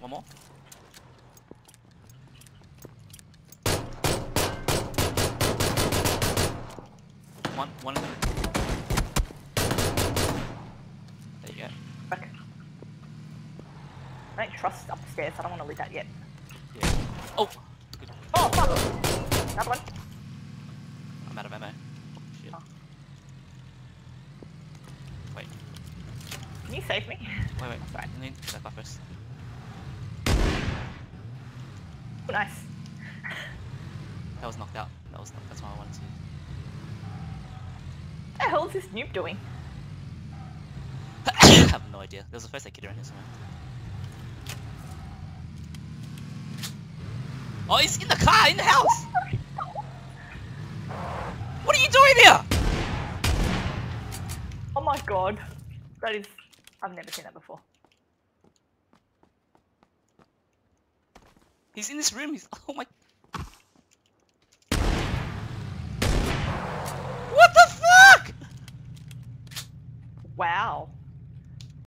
One more. One. There you go. Okay. I don't trust upstairs. I don't want to leave that yet. Yeah. Oh! Good. Oh, fuck! Another one. I'm out of ammo. Shit. Oh. Wait. Can you save me? Wait. Sorry. I need that first. Oh, nice. That was knocked out. That's what I wanted to. What the hell is this noob doing? I have no idea. There's a first aid kit around here somewhere. Oh, he's in the car, in the house! What are you doing here? Oh my god. That is... I've never seen that before. He's in this room. Oh my...